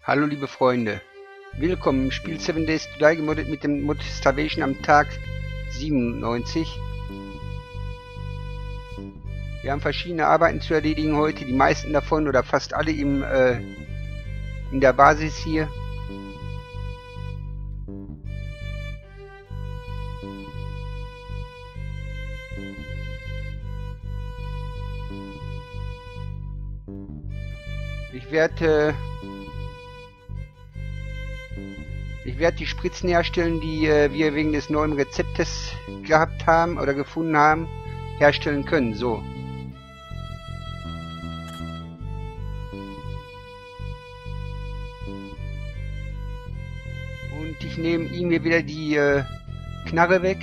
Hallo liebe Freunde, willkommen im Spiel 7 Days to Die gemoddet mit dem Mod Starvation am Tag 97. Wir haben verschiedene Arbeiten zu erledigen heute, die meisten davon oder fast alle in der Basis hier. Ich werde die Spritzen herstellen, die wir wegen des neuen Rezeptes gehabt haben oder gefunden haben, herstellen können. So. Und ich nehme ihm hier wieder die Knarre weg.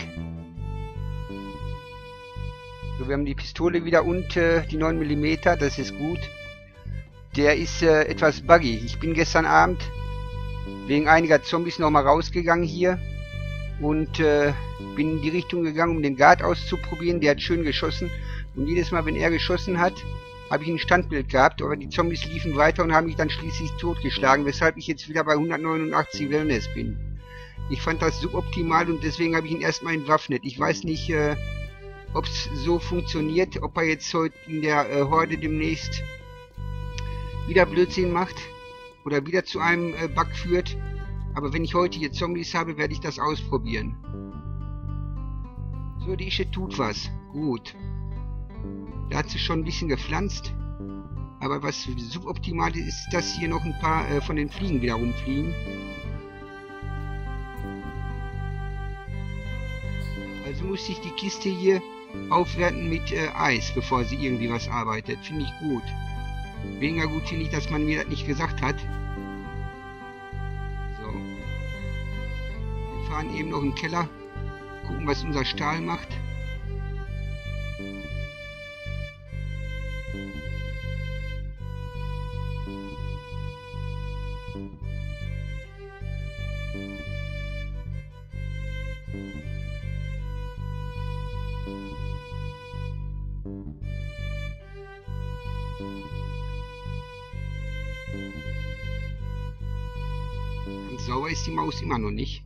So, wir haben die Pistole wieder und die 9 mm, das ist gut. Der ist etwas buggy. Ich bin gestern Abend wegen einiger Zombies nochmal rausgegangen hier und bin in die Richtung gegangen, um den Guard auszuprobieren. Der hat schön geschossen und jedes Mal, wenn er geschossen hat, habe ich ein Standbild gehabt, aber die Zombies liefen weiter und haben mich dann schließlich totgeschlagen, weshalb ich jetzt wieder bei 189 Wellness bin. Ich fand das suboptimal und deswegen habe ich ihn erstmal entwaffnet. Ich weiß nicht, ob es so funktioniert, ob er jetzt heute in der Horde demnächst wieder Blödsinn macht oder wieder zu einem Bug führt. Aber wenn ich heute hier Zombies habe, werde ich das ausprobieren. So, die Ische tut was. Gut. Da hat sie schon ein bisschen gepflanzt. Aber was suboptimal ist, dass hier noch ein paar von den Fliegen wieder rumfliegen. Also muss ich die Kiste hier aufwerten mit Eis, bevor sie irgendwie was arbeitet. Finde ich gut. Weniger gut finde ich, dass man mir das nicht gesagt hat. So. Wir fahren eben noch im Keller. Gucken, was unser Stahl macht. Ganz sauber ist die Maus immer noch nicht.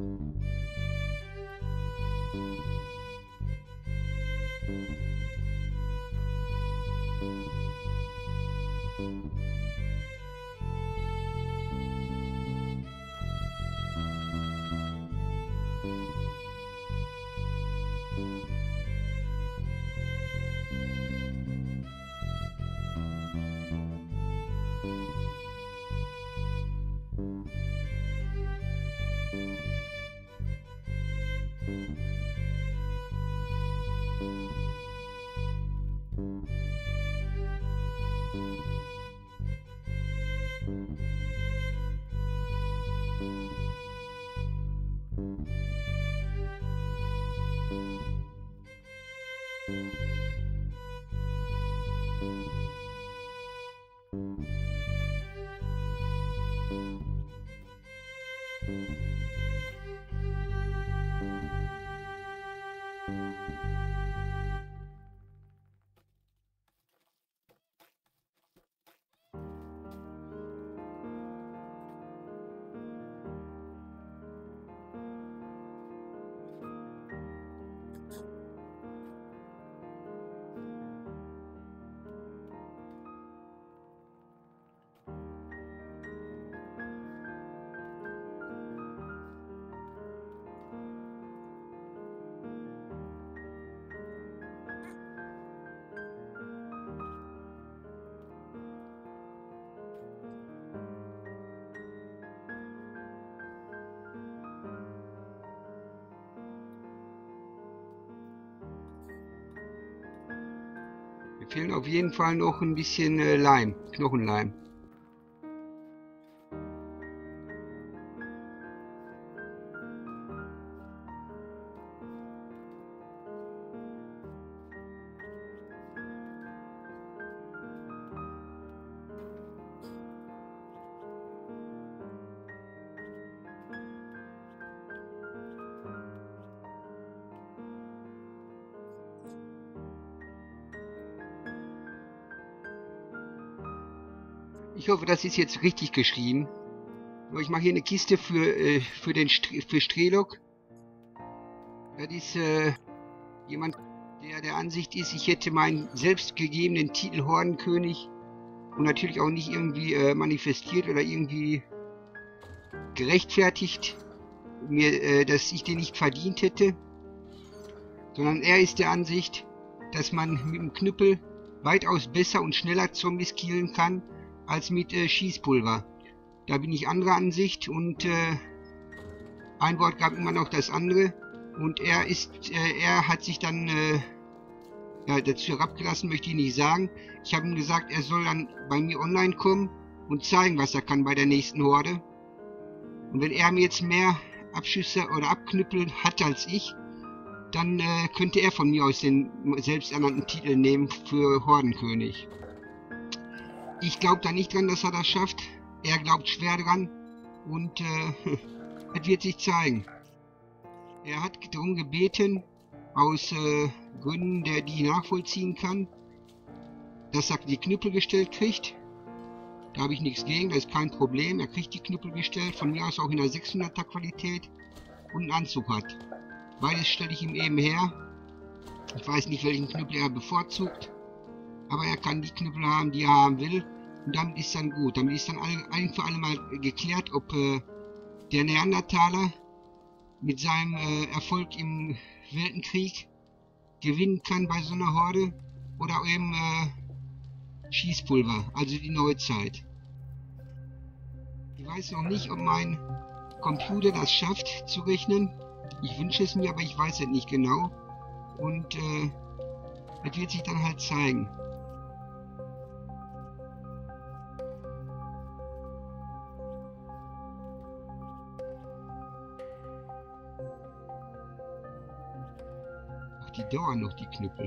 Mir fehlen auf jeden Fall noch ein bisschen Leim, Knochenleim. Ich hoffe, das ist jetzt richtig geschrieben. So, ich mache hier eine Kiste für Strelok. Das ist jemand, der der Ansicht ist, ich hätte meinen selbstgegebenen Titel Hordenkönig und natürlich auch nicht irgendwie manifestiert oder irgendwie gerechtfertigt, dass ich den nicht verdient hätte, sondern er ist der Ansicht, dass man mit dem Knüppel weitaus besser und schneller Zombies killen kann als mit Schießpulver. Da bin ich anderer Ansicht und ein Wort gab immer noch das andere und er hat sich dann ja, dazu herabgelassen, möchte ich nicht sagen. Ich habe ihm gesagt, er soll dann bei mir online kommen und zeigen, was er kann bei der nächsten Horde. Und wenn er mir jetzt mehr Abschüsse oder Abknüppel hat als ich, dann könnte er von mir aus den selbsternannten Titel nehmen für Hordenkönig. Ich glaube da nicht dran, dass er das schafft. Er glaubt schwer dran und es wird sich zeigen. Er hat darum gebeten, aus Gründen, die nachvollziehen kann, dass er die Knüppel gestellt kriegt. Da habe ich nichts gegen, das ist kein Problem. Er kriegt die Knüppel gestellt, von mir aus auch in der 600er Qualität und einen Anzug hat. Beides stelle ich ihm eben her. Ich weiß nicht, welchen Knüppel er bevorzugt, aber er kann die Knüppel haben, die er haben will. Und damit ist dann gut. Damit ist dann ein für alle Mal geklärt, ob der Neandertaler mit seinem Erfolg im Weltenkrieg gewinnen kann bei so einer Horde oder eben Schießpulver, also die Neuzeit. Ich weiß noch nicht, ob mein Computer das schafft zu rechnen. Ich wünsche es mir, aber ich weiß es nicht genau. Und das wird sich dann halt zeigen. Ach, die dauern noch, die Knüppel.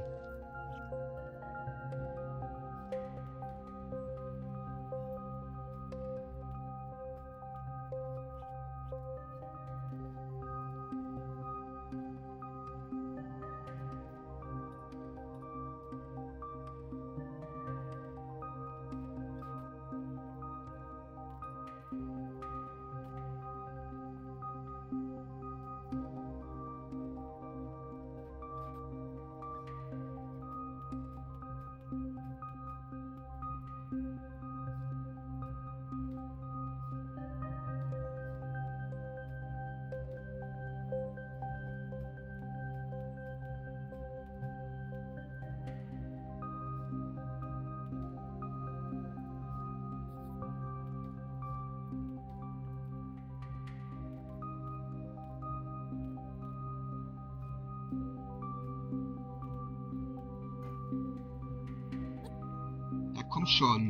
Da kommt schon.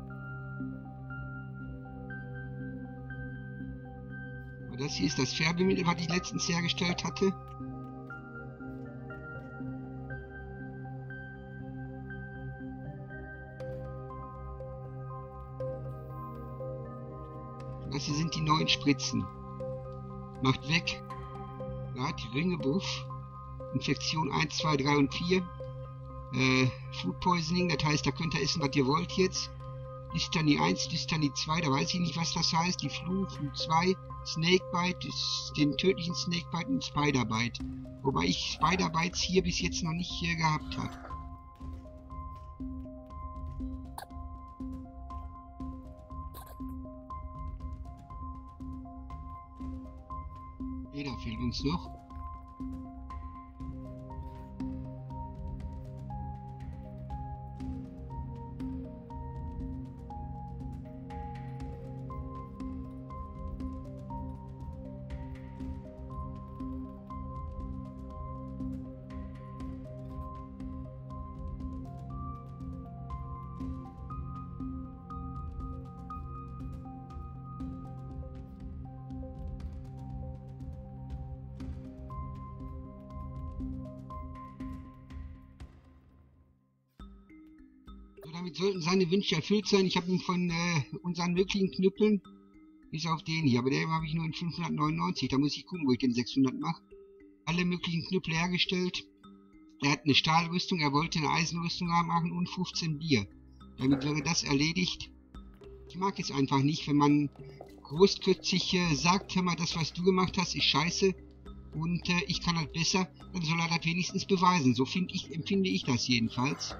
Aber das hier ist das Färbemittel, was ich letztens hergestellt hatte. Das hier sind die neuen Spritzen. Macht weg. Ja, die Ringebuff. Infektion 1, 2, 3 und 4. Food Poisoning, das heißt, da könnt ihr essen, was ihr wollt jetzt. Dystanie 1, Dystanie 2, da weiß ich nicht, was das heißt. Die Flu 2, Snakebite, den tödlichen Snakebite und Spiderbite. Wobei ich Spiderbites hier bis jetzt noch nicht gehabt habe. Leder fehlt uns noch. Damit sollten seine Wünsche erfüllt sein. Ich habe ihn von unseren möglichen Knüppeln, bis auf den hier, aber den habe ich nur in 599. Da muss ich gucken, wo ich den 600 mache. Alle möglichen Knüppel hergestellt. Er hat eine Stahlrüstung, er wollte eine Eisenrüstung haben und 15 Bier. Damit wäre das erledigt. Ich mag es einfach nicht, wenn man großkotzig sagt, hör mal, das, was du gemacht hast, ist scheiße und ich kann das besser, dann soll er das wenigstens beweisen. So empfinde ich das jedenfalls.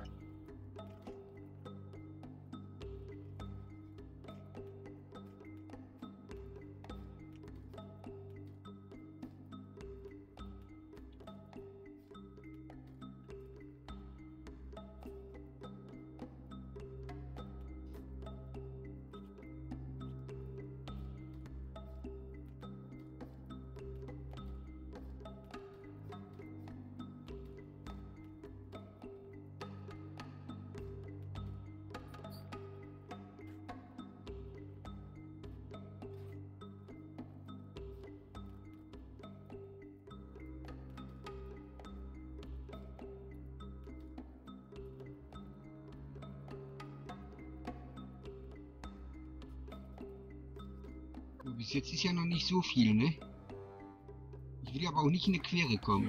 Bis jetzt ist ja noch nicht so viel, ne? Ich will aber auch nicht in eine Quere kommen.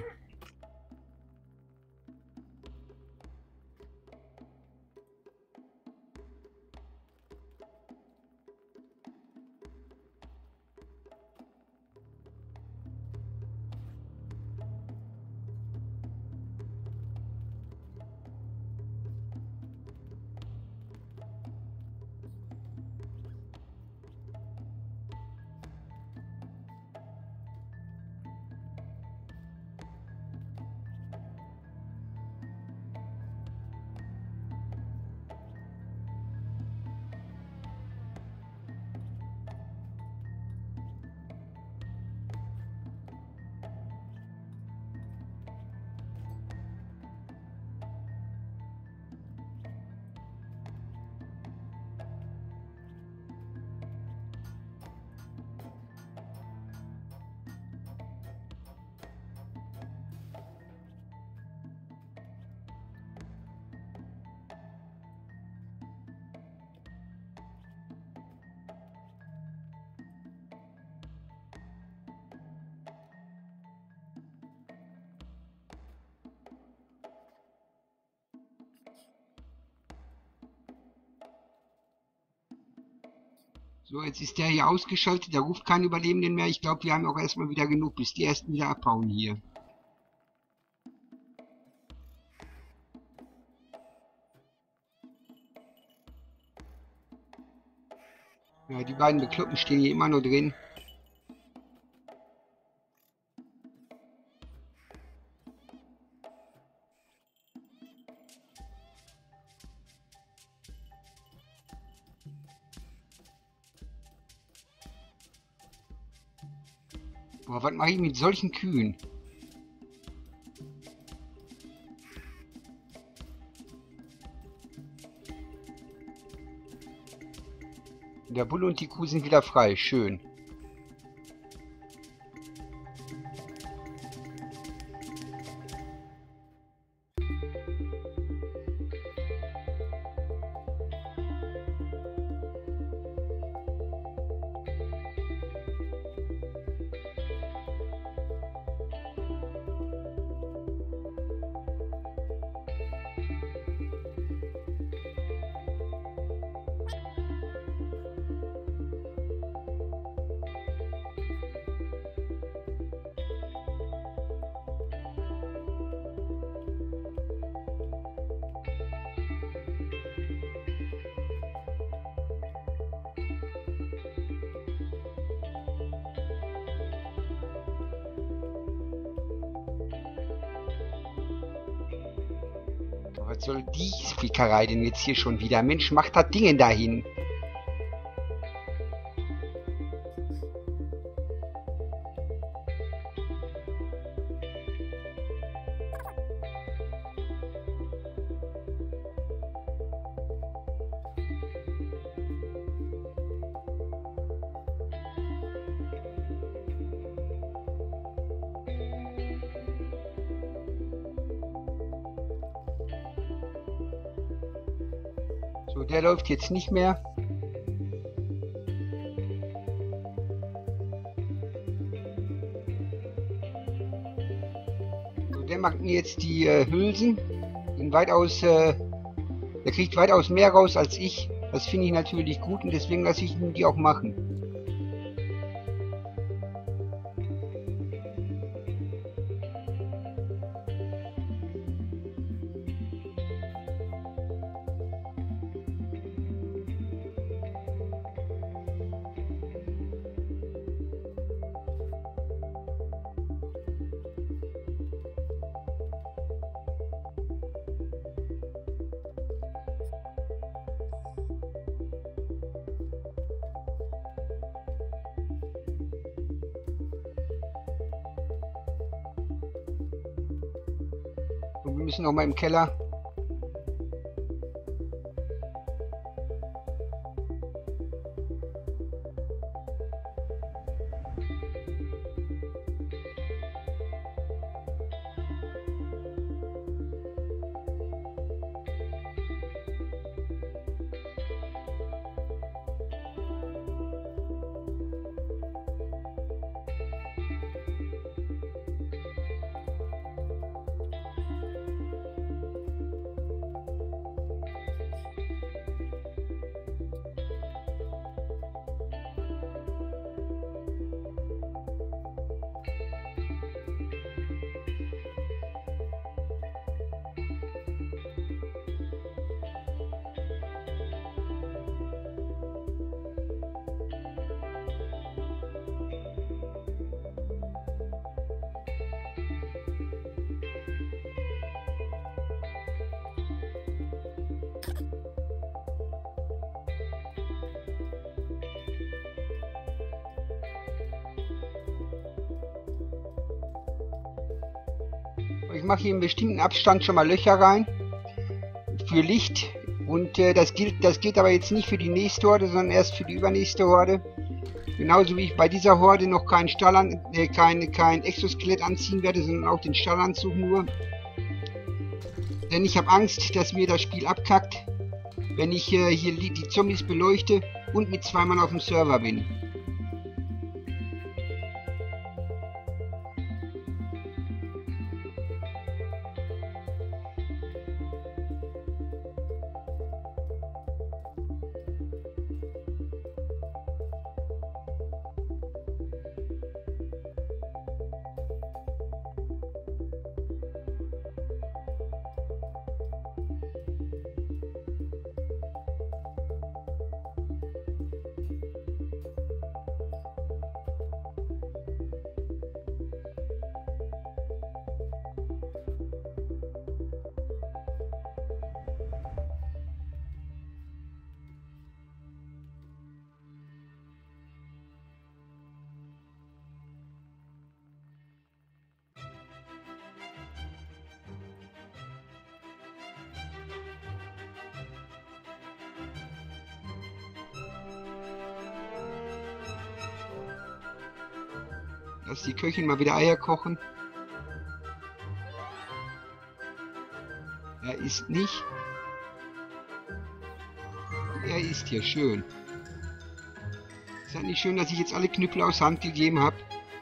So, jetzt ist der hier ausgeschaltet, der ruft keinen Überlebenden mehr. Ich glaube, wir haben auch erstmal wieder genug, bis die ersten wieder abhauen hier. Ja, die beiden Bekloppten stehen hier immer noch drin. Boah, was mache ich mit solchen Kühen? Der Bulle und die Kuh sind wieder frei. Schön. Was soll die Spiekerei denn jetzt hier schon wieder? Mensch, macht das Ding dahin. So, der läuft jetzt nicht mehr. So, der macht mir jetzt die Hülsen. Der kriegt weitaus mehr raus als ich. Das finde ich natürlich gut und deswegen lasse ich ihn die auch machen. Und wir müssen noch mal im Keller. Ich mache hier in bestimmten Abstand schon mal Löcher rein für Licht und das gilt aber jetzt nicht für die nächste Horde, sondern erst für die übernächste Horde. Genauso wie ich bei dieser Horde noch kein Exoskelett anziehen werde, sondern auch den Stallanzug nur. Denn ich habe Angst, dass mir das Spiel abkackt, wenn ich hier die Zombies beleuchte und mit 2 Mann auf dem Server bin. Lass die Köchin mal wieder Eier kochen. Er isst nicht. Er isst hier schön. Ist halt nicht schön, dass ich jetzt alle Knüppel aus Hand gegeben habe.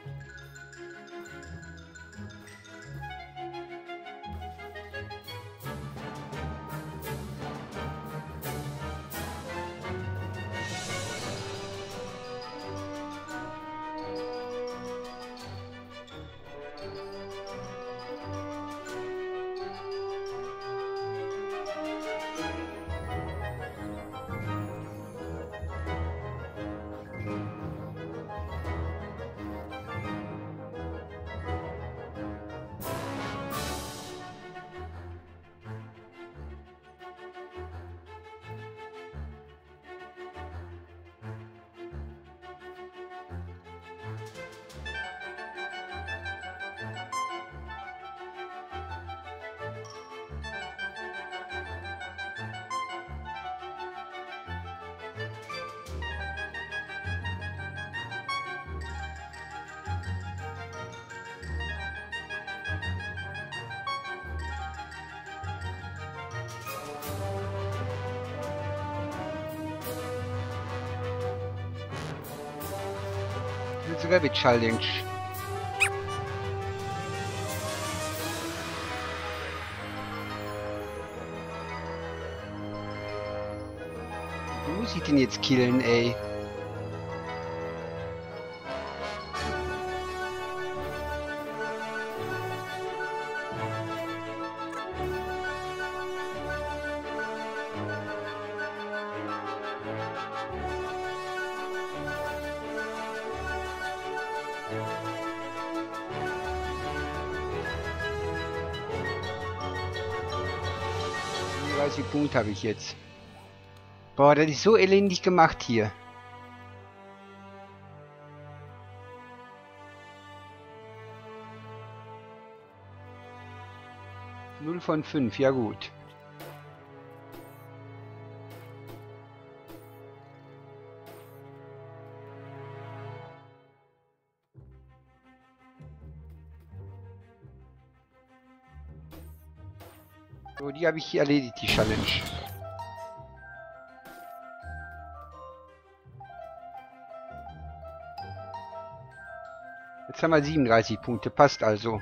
Rabbit Challenge. ich denn jetzt killen, ey? Wie Punkte habe ich jetzt? Boah, das ist so elendig gemacht hier. Null von 5, ja gut. So, die habe ich hier erledigt, die Challenge. Jetzt haben wir 37 Punkte, passt also.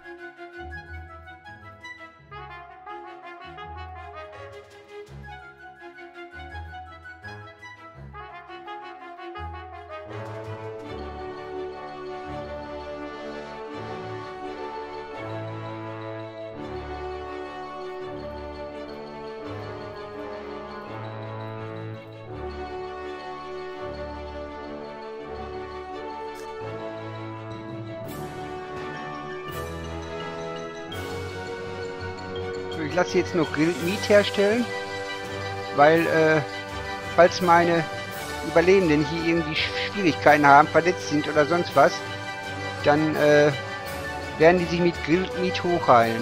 Ich lasse jetzt noch Grilled Meat herstellen, weil falls meine Überlebenden hier irgendwie Schwierigkeiten haben, verletzt sind oder sonst was, dann werden die sich mit Grilled Meat hochheilen.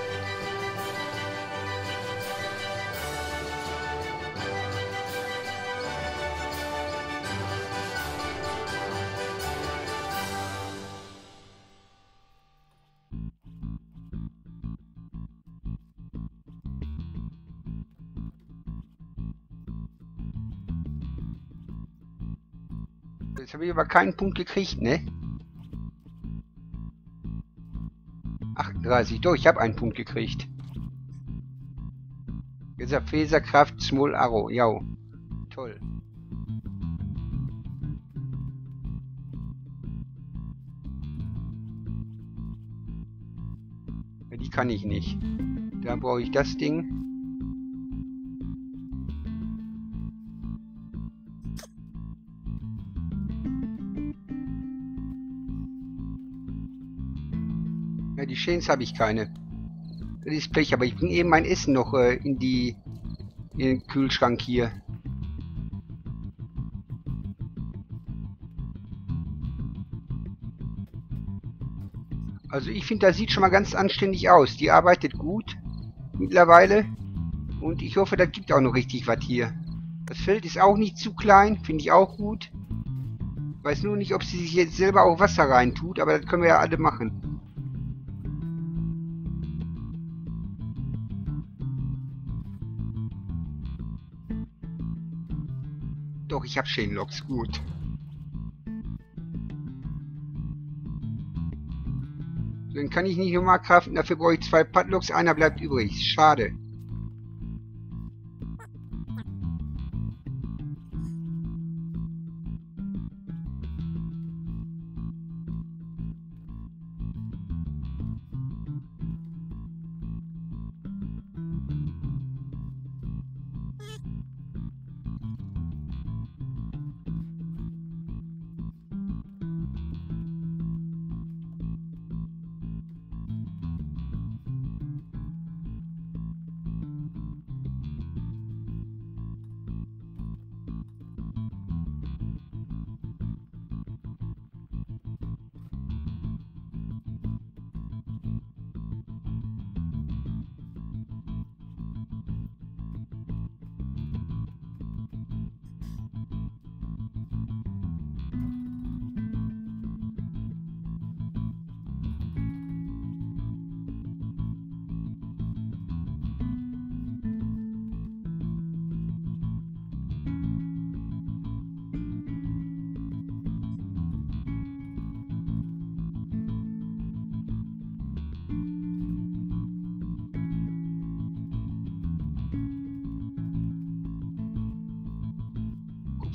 Jetzt habe ich aber keinen Punkt gekriegt, ne? 38, doch, ich habe einen Punkt gekriegt. Jetzt Phaserkraft, Small Arrow, ja. Toll. Ja, die kann ich nicht. Da brauche ich das Ding. Ja, die Chains habe ich keine. Das ist Pech, aber ich bringe eben mein Essen noch in den Kühlschrank hier. Also ich finde, das sieht schon mal ganz anständig aus. Die arbeitet gut mittlerweile. Und ich hoffe, das gibt auch noch richtig was hier. Das Feld ist auch nicht zu klein, finde ich auch gut. Weiß nur nicht, ob sie sich jetzt selber auch Wasser rein tut, aber das können wir ja alle machen. Doch, ich habe Chainlocks, gut. Dann kann ich nicht nochmal craften, dafür brauche ich 2 Padlocks, einer bleibt übrig. Schade.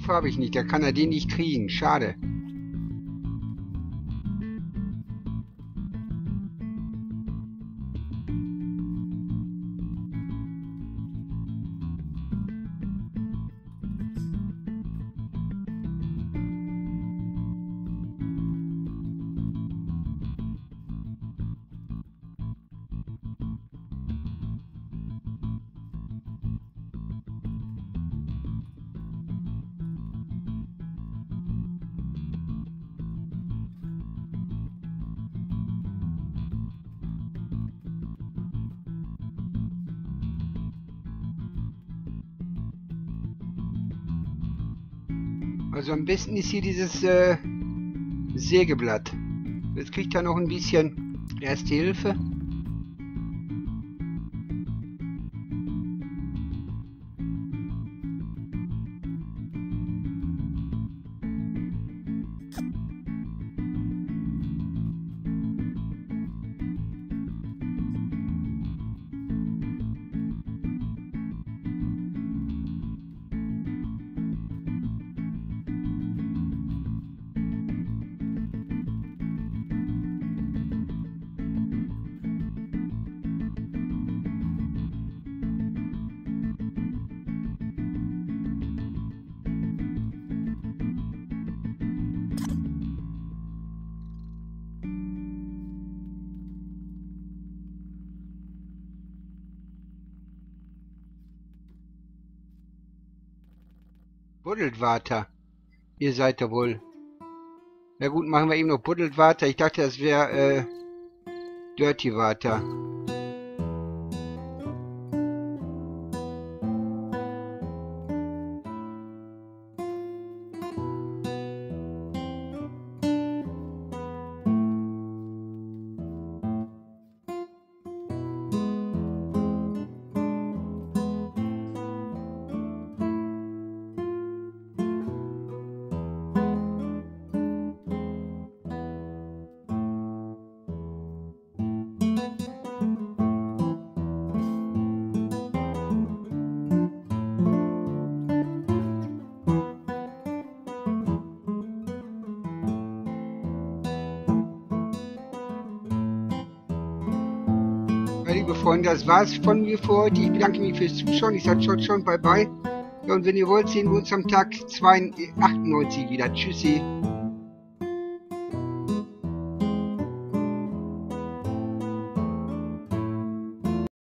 Kupfer habe ich nicht, da kann er den nicht kriegen. Schade. Also am besten ist hier dieses Sägeblatt. Jetzt kriegt er noch ein bisschen Erste Hilfe. Buddelwater. Ihr seid ja wohl. Na gut, machen wir eben noch Buddelwater. Ich dachte, das wäre Dirty Water. Liebe Freunde, das war's von mir für heute. Ich bedanke mich fürs Zuschauen. Ich sage schon bye bye. Ja, und wenn ihr wollt, sehen wir uns am Tag 98 wieder. Tschüssi.